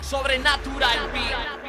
Sobrenatural Beat.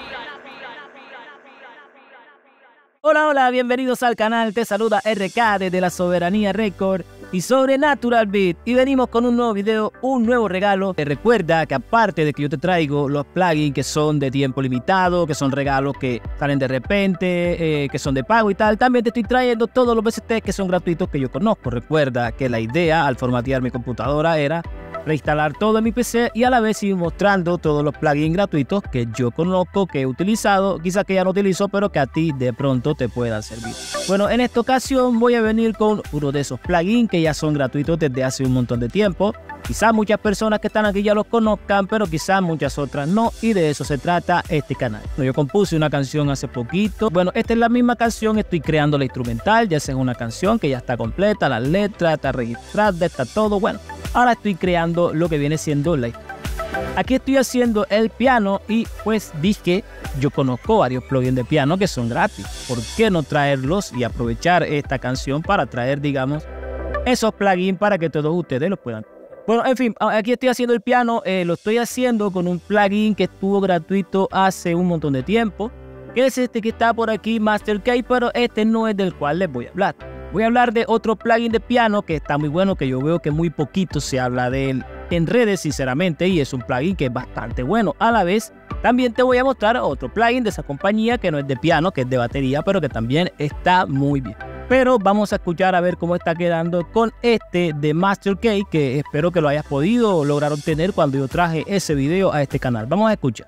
Hola, bienvenidos al canal, te saluda RK desde la Soberanía Record y Sobrenatural Beat, y venimos con un nuevo video, un nuevo regalo. Te recuerda que aparte de que yo te traigo los plugins que son de tiempo limitado, que son regalos que salen de repente, que son de pago y tal, también te estoy trayendo todos los VST que son gratuitos que yo conozco. Recuerda que la idea al formatear mi computadora era reinstalar todo en mi PC y a la vez ir mostrando todos los plugins gratuitos que yo conozco, que he utilizado, quizás que ya no utilizo, pero que a ti de pronto te puedan servir. Bueno, en esta ocasión voy a venir con uno de esos plugins que ya son gratuitos desde hace un montón de tiempo. Quizás muchas personas que están aquí ya los conozcan, pero quizás muchas otras no, y de eso se trata este canal. Yo compuse una canción hace poquito. Bueno, esta es la misma canción, estoy creando la instrumental, ya sea una canción que ya está completa, las letras, está registrada, está todo. Bueno, ahora estoy creando lo que viene siendo la historia. Aquí estoy haciendo el piano y pues dije, yo conozco varios plugins de piano que son gratis. ¿Por qué no traerlos y aprovechar esta canción para traer, digamos, esos plugins para que todos ustedes los puedan? Bueno, en fin, aquí estoy haciendo el piano, lo estoy haciendo con un plugin que estuvo gratuito hace un montón de tiempo, que es este que está por aquí, Master Key, pero este no es del cual les voy a hablar. Voy a hablar de otro plugin de piano que está muy bueno, que yo veo que muy poquito se habla de él en redes, sinceramente, y es un plugin que es bastante bueno. A la vez, también te voy a mostrar otro plugin de esa compañía que no es de piano, que es de batería, pero que también está muy bien. Pero vamos a escuchar a ver cómo está quedando con este de Master Key, que espero que lo hayas podido lograr obtener cuando yo traje ese video a este canal. Vamos a escuchar.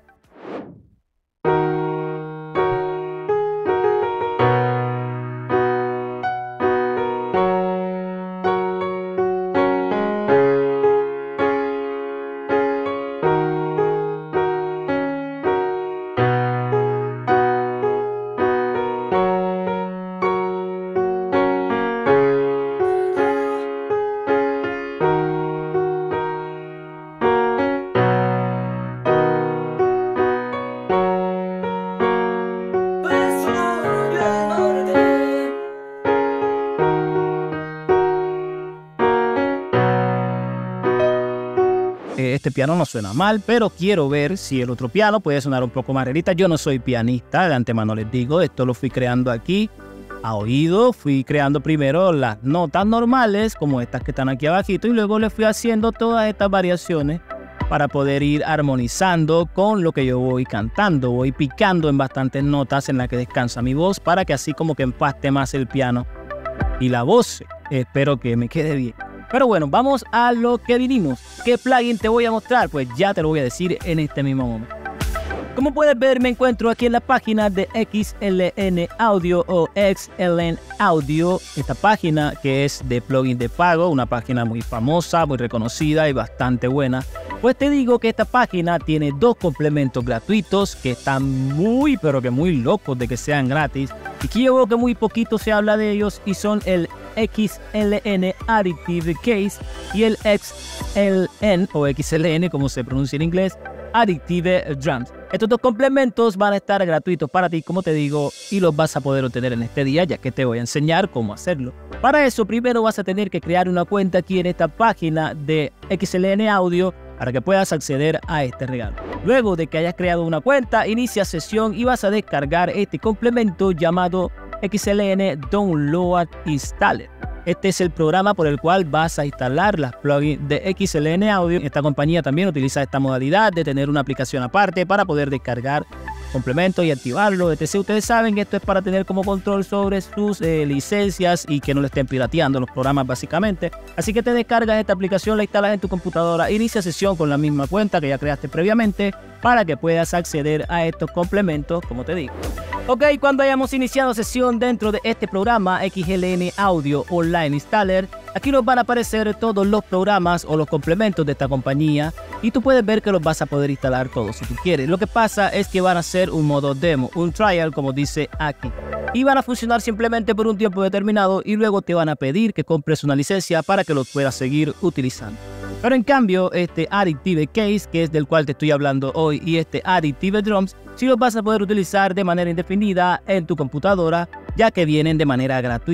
Este piano no suena mal, pero quiero ver si el otro piano puede sonar un poco más realista. Yo no soy pianista, de antemano les digo, esto lo fui creando aquí a oído. Fui creando primero las notas normales, como estas que están aquí abajito, y luego le fui haciendo todas estas variaciones para poder ir armonizando con lo que yo voy cantando. Voy picando en bastantes notas en las que descansa mi voz, para que así como que empaste más el piano y la voz. Espero que me quede bien. Pero bueno, vamos a lo que vinimos. ¿Qué plugin te voy a mostrar? Pues ya te lo voy a decir en este mismo momento. Como puedes ver, me encuentro aquí en la página de XLN Audio o XLN Audio. Esta página que es de plugin de pago, una página muy famosa, muy reconocida y bastante buena. Pues te digo que esta página tiene dos complementos gratuitos que están muy, pero que muy locos de que sean gratis. Y que yo veo que muy poquito se habla de ellos, y son el XLN Addictive Keys y el XLN o XLN, como se pronuncia en inglés, Addictive Drums. Estos dos complementos van a estar gratuitos para ti, como te digo, y los vas a poder obtener en este día, ya que te voy a enseñar cómo hacerlo. Para eso, primero vas a tener que crear una cuenta aquí en esta página de XLN Audio para que puedas acceder a este regalo. Luego de que hayas creado una cuenta, inicia sesión y vas a descargar este complemento llamado XLN Download Installer. Este es el programa por el cual vas a instalar las plugins de XLN Audio. Esta compañía también utiliza esta modalidad de tener una aplicación aparte para poder descargar complementos y activarlo, etc. Ustedes saben que esto es para tener como control sobre sus licencias y que no le estén pirateando los programas básicamente. Así que te descargas esta aplicación, la instalas en tu computadora, inicia sesión con la misma cuenta que ya creaste previamente para que puedas acceder a estos complementos, como te digo. Ok, cuando hayamos iniciado sesión dentro de este programa XLN Audio Online Installer, aquí nos van a aparecer todos los programas o los complementos de esta compañía y tú puedes ver que los vas a poder instalar todos si tú quieres. Lo que pasa es que van a ser un modo demo, un trial, como dice aquí, y van a funcionar simplemente por un tiempo determinado y luego te van a pedir que compres una licencia para que los puedas seguir utilizando. Pero en cambio, este Addictive Case, que es del cual te estoy hablando hoy, y este Addictive Drums, sí los vas a poder utilizar de manera indefinida en tu computadora, ya que vienen de manera gratuita.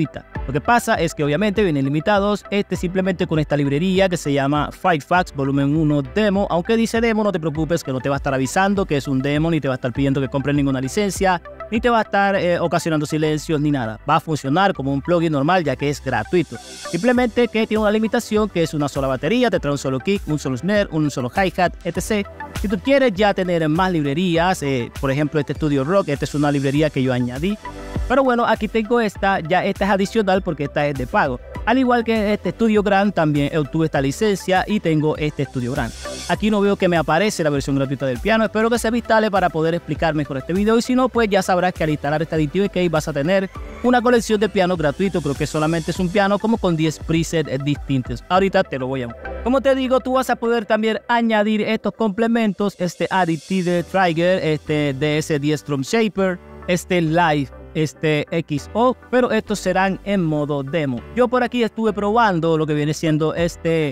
Lo que pasa es que obviamente vienen limitados simplemente con esta librería que se llama Firefox Volumen 1 Demo. Aunque dice demo, no te preocupes, que no te va a estar avisando que es un demo, ni te va a estar pidiendo que compres ninguna licencia, ni te va a estar ocasionando silencios ni nada. Va a funcionar como un plugin normal, ya que es gratuito. Simplemente que tiene una limitación, que es una sola batería, te trae un solo kick, un solo snare, un solo hi-hat, etc. Si tú quieres ya tener más librerías, por ejemplo este Studio Rock, esta es una librería que yo añadí. Pero bueno, aquí tengo esta es adicional porque esta es de pago. Al igual que este Studio Grand, también obtuve esta licencia y tengo este Studio Grand. Aquí no veo que me aparece la versión gratuita del piano. Espero que se me instale para poder explicar mejor este video. Y si no, pues ya sabrás que al instalar este Additive Case vas a tener una colección de pianos gratuito. Creo que solamente es un piano como con 10 presets distintos. Ahorita te lo voy a mostrar. Como te digo, tú vas a poder también añadir estos complementos. Este Additive Trigger, este DS10 Drum Shaper, este Live, este XO, pero estos serán en modo demo. Yo por aquí estuve probando lo que viene siendo este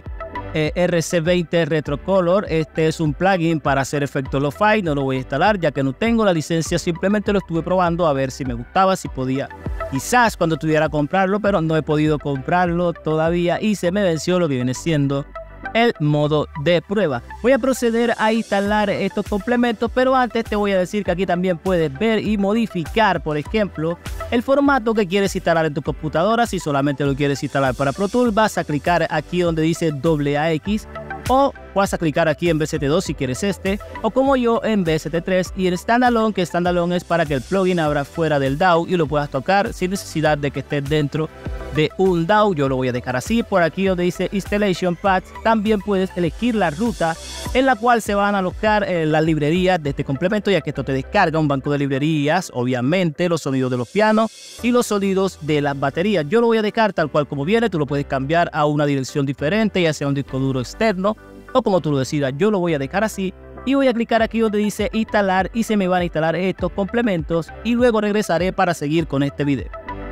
RC20 Retrocolor. Este es un plugin para hacer efectos lo-fi. No lo voy a instalar ya que no tengo la licencia, simplemente lo estuve probando a ver si me gustaba, si podía quizás cuando tuviera comprarlo, pero no he podido comprarlo todavía y se me venció lo que viene siendo el modo de prueba. Voy a proceder a instalar estos complementos, pero antes te voy a decir que aquí también puedes ver y modificar, por ejemplo, el formato que quieres instalar en tu computadora. Si solamente lo quieres instalar para Pro Tools, vas a clicar aquí donde dice AAX, o vas a clicar aquí en VST2 si quieres o como yo en VST3, y el Standalone, que Standalone es para que el plugin abra fuera del DAW y lo puedas tocar sin necesidad de que esté dentro de un DAW. Yo lo voy a dejar así. Por aquí donde dice Installation Paths, también puedes elegir la ruta en la cual se van a alojar las librerías de este complemento, ya que esto te descarga un banco de librerías, obviamente los sonidos de los pianos y los sonidos de las baterías. Yo lo voy a dejar tal cual como viene. Tú lo puedes cambiar a una dirección diferente, ya sea un disco duro externo o como tú lo decidas. Yo lo voy a dejar así y voy a clicar aquí donde dice instalar y se me van a instalar estos complementos y luego regresaré para seguir con este video.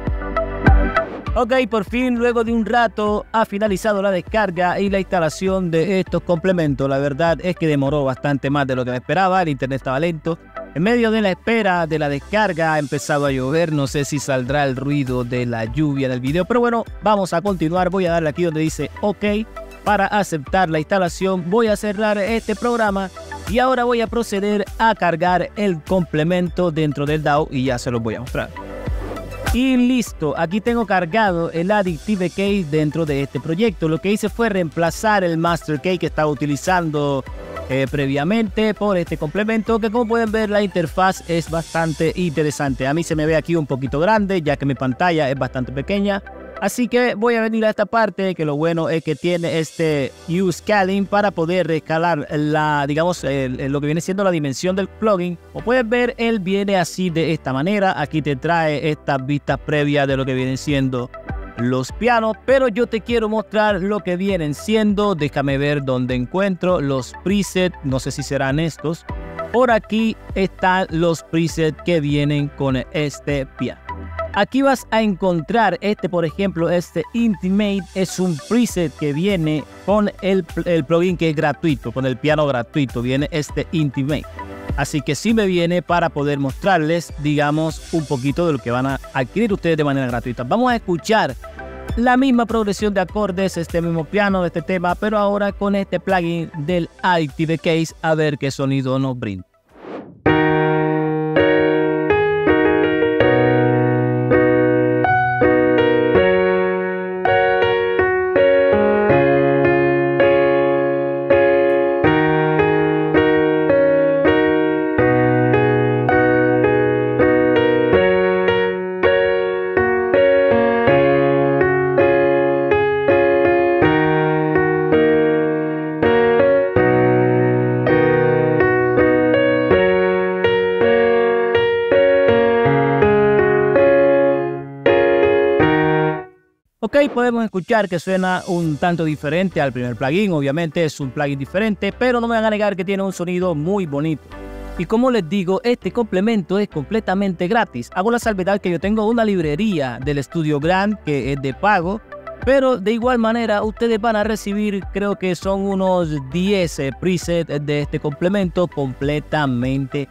Ok, por fin, luego de un rato, ha finalizado la descarga y la instalación de estos complementos. La verdad es que demoró bastante más de lo que me esperaba, el internet estaba lento. En medio de la espera de la descarga ha empezado a llover, no sé si saldrá el ruido de la lluvia en el video, pero bueno, vamos a continuar. Voy a darle aquí donde dice OK para aceptar la instalación. Voy a cerrar este programa y ahora voy a proceder a cargar el complemento dentro del DAW y ya se los voy a mostrar. Y listo, aquí tengo cargado el Additive Case dentro de este proyecto. Lo que hice fue reemplazar el Master Case que estaba utilizando previamente por este complemento, que como pueden ver la interfaz es bastante interesante. A mí se me ve aquí un poquito grande ya que mi pantalla es bastante pequeña. Así que voy a venir a esta parte, que lo bueno es que tiene este U-Scaling para poder escalar lo que viene siendo la dimensión del plugin. Como puedes ver, él viene así de esta manera. Aquí te trae estas vistas previas de lo que vienen siendo los pianos, pero yo te quiero mostrar lo que vienen siendo. Déjame ver dónde encuentro los presets, no sé si serán estos. Por aquí están los presets que vienen con este piano. Aquí vas a encontrar por ejemplo, este Intimate es un preset que viene con el plugin que es gratuito, con el piano gratuito, viene este Intimate. Así que sí me viene para poder mostrarles, digamos, un poquito de lo que van a adquirir ustedes de manera gratuita. Vamos a escuchar la misma progresión de acordes, este mismo piano de este tema, pero ahora con este plugin del Additive Case, a ver qué sonido nos brinda. Ok, podemos escuchar que suena un tanto diferente al primer plugin. Obviamente es un plugin diferente, pero no me van a negar que tiene un sonido muy bonito. Y como les digo, este complemento es completamente gratis. Hago la salvedad que yo tengo una librería del Studio Grand que es de pago, pero de igual manera ustedes van a recibir, creo que son unos 10 presets de este complemento completamente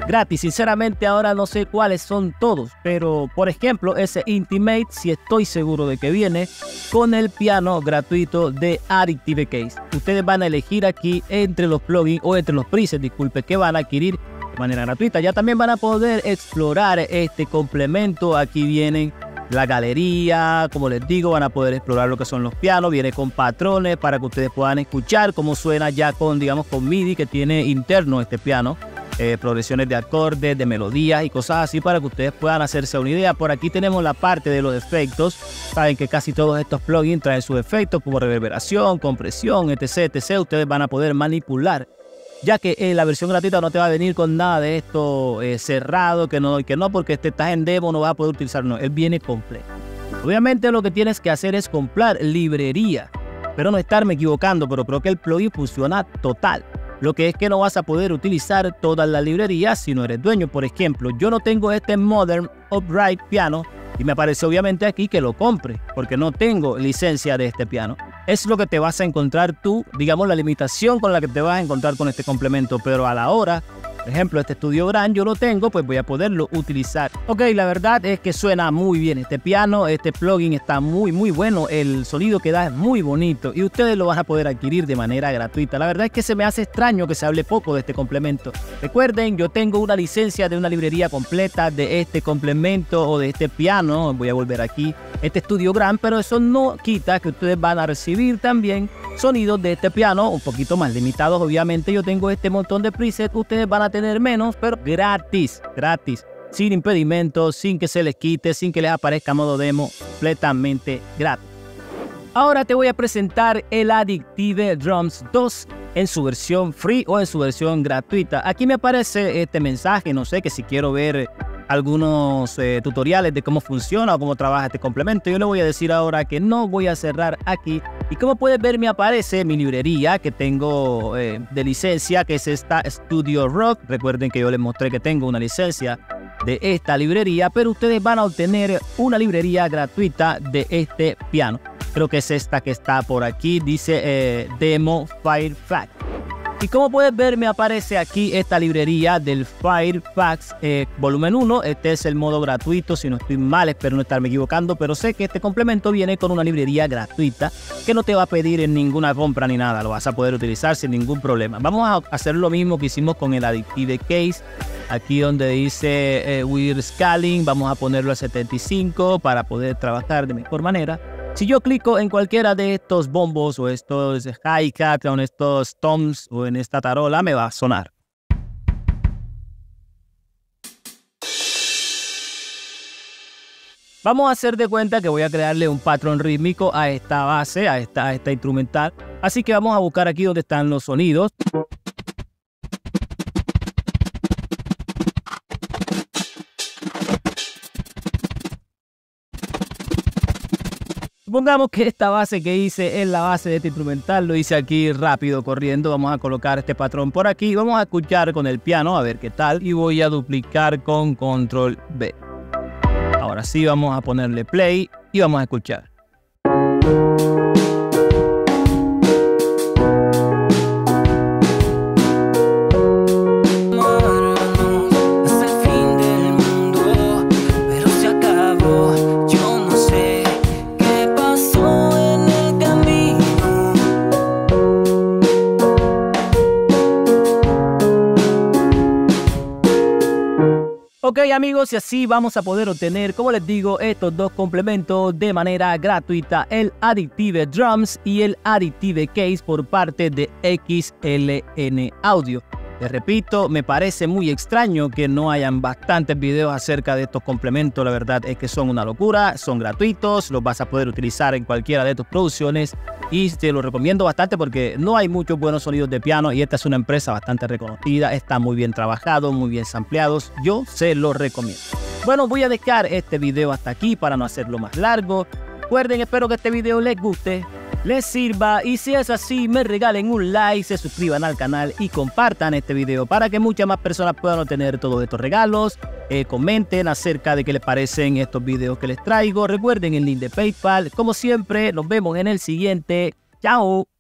gratis. Sinceramente ahora no sé cuáles son todos, pero por ejemplo ese Intimate sí estoy seguro de que viene con el piano gratuito de Addictive Case. Ustedes van a elegir aquí entre los plugins o entre los presets, disculpe, que van a adquirir de manera gratuita. Ya también van a poder explorar este complemento. Aquí vienen la galería, como les digo, van a poder explorar lo que son los pianos. Viene con patrones para que ustedes puedan escuchar cómo suena ya con, digamos, con MIDI que tiene interno este piano. Progresiones de acordes, de melodías y cosas así para que ustedes puedan hacerse una idea. Por aquí tenemos la parte de los efectos. Saben que casi todos estos plugins traen sus efectos como reverberación, compresión, etc, etc. Ustedes van a poder manipular, ya que la versión gratuita no te va a venir con nada de esto cerrado, que no, porque estás en demo, no vas a poder utilizarlo. Él viene completo. Obviamente lo que tienes que hacer es comprar librería. Espero no estarme equivocando, pero creo que el plugin funciona total. Lo que es que no vas a poder utilizar todas las librerías si no eres dueño. Por ejemplo, yo no tengo este Modern Upright Piano y me aparece obviamente aquí que lo compre porque no tengo licencia de este piano. Es lo que te vas a encontrar tú, digamos la limitación con la que te vas a encontrar con este complemento, pero a la hora, por ejemplo, este Studio Grand yo lo tengo, pues voy a poderlo utilizar. Ok, la verdad es que suena muy bien este piano, este plugin está muy bueno, el sonido que da es muy bonito y ustedes lo van a poder adquirir de manera gratuita. La verdad es que se me hace extraño que se hable poco de este complemento. Recuerden, yo tengo una licencia de una librería completa de este complemento o de este piano, voy a volver aquí, este Studio Grand, pero eso no quita que ustedes van a recibir también sonidos de este piano un poquito más limitados. Obviamente yo tengo este montón de presets, ustedes van a tener menos, pero gratis, sin impedimentos, sin que se les quite, sin que les aparezca modo demo, completamente gratis. Ahora te voy a presentar el Addictive Drums 2 en su versión free o en su versión gratuita. Aquí me aparece este mensaje, no sé, que si quiero ver algunos tutoriales de cómo funciona o cómo trabaja este complemento. Yo le voy a decir ahora que no voy a cerrar aquí. Y como puedes ver, me aparece mi librería que tengo de licencia, que es esta Studio Rock. Recuerden que yo les mostré que tengo una licencia de esta librería, pero ustedes van a obtener una librería gratuita de este piano. Creo que es esta que está por aquí, dice Demo Firefax. Y como puedes ver, me aparece aquí esta librería del Firefax volumen 1. Este es el modo gratuito, si no estoy mal, espero no estarme equivocando, pero sé que este complemento viene con una librería gratuita que no te va a pedir en ninguna compra ni nada, lo vas a poder utilizar sin ningún problema. Vamos a hacer lo mismo que hicimos con el Addictive Case. Aquí donde dice We're Scaling, vamos a ponerlo a 75 para poder trabajar de mejor manera. Si yo clico en cualquiera de estos bombos o estos hi-hat o en estos toms o en esta tarola, me va a sonar. Vamos a hacer de cuenta que voy a crearle un patrón rítmico a esta base, a esta instrumental. Así que vamos a buscar aquí donde están los sonidos. Supongamos que esta base que hice es la base de este instrumental, lo hice aquí rápido corriendo. Vamos a colocar este patrón por aquí, vamos a escuchar con el piano a ver qué tal y voy a duplicar con control B. Ahora sí vamos a ponerle play y vamos a escuchar. Ok amigos, y así vamos a poder obtener, como les digo, estos dos complementos de manera gratuita, el Addictive Drums y el Addictive Case por parte de XLN Audio. Les repito, me parece muy extraño que no hayan bastantes videos acerca de estos complementos. La verdad es que son una locura, son gratuitos, los vas a poder utilizar en cualquiera de tus producciones y te lo recomiendo bastante porque no hay muchos buenos sonidos de piano y esta es una empresa bastante reconocida, está muy bien trabajado, muy bien sampleados, yo se lo recomiendo. Bueno, voy a dejar este video hasta aquí para no hacerlo más largo. Recuerden, espero que este video les guste, les sirva y si es así me regalen un like, se suscriban al canal y compartan este video para que muchas más personas puedan obtener todos estos regalos. Comenten acerca de qué les parecen estos videos que les traigo. Recuerden el link de PayPal. Como siempre, nos vemos en el siguiente. Chao.